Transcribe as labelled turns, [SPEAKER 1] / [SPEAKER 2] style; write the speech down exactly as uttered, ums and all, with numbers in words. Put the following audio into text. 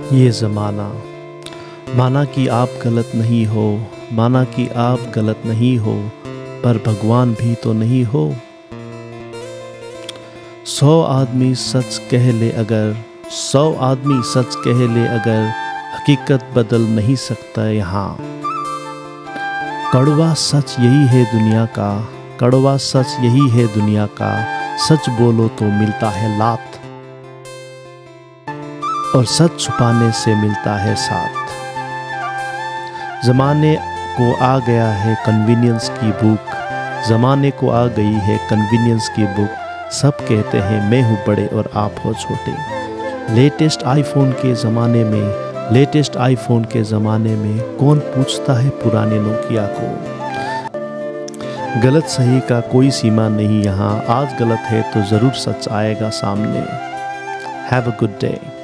[SPEAKER 1] ये ज़माना, माना कि आप गलत नहीं हो, माना कि आप गलत नहीं हो, पर भगवान भी तो नहीं हो। सौ आदमी सच कह ले अगर, सौ आदमी सच कह ले अगर, हकीकत बदल नहीं सकता यहाँ। कड़वा सच यही है दुनिया का, कड़वा सच यही है दुनिया का, सच बोलो तो मिलता है लात, और सच छुपाने से मिलता है साथ। ज़माने को आ गया है कन्वीनियंस की भूख, ज़माने को आ गई है कन्वीनियंस की भूख। सब कहते हैं मैं हूँ बड़े और आप हो छोटे। लेटेस्ट आईफोन के ज़माने में, लेटेस्ट आईफोन के ज़माने में कौन पूछता है पुराने नोकिया को। गलत सही का कोई सीमा नहीं यहाँ, आज गलत है तो ज़रूर सच आएगा सामने। Have a good day.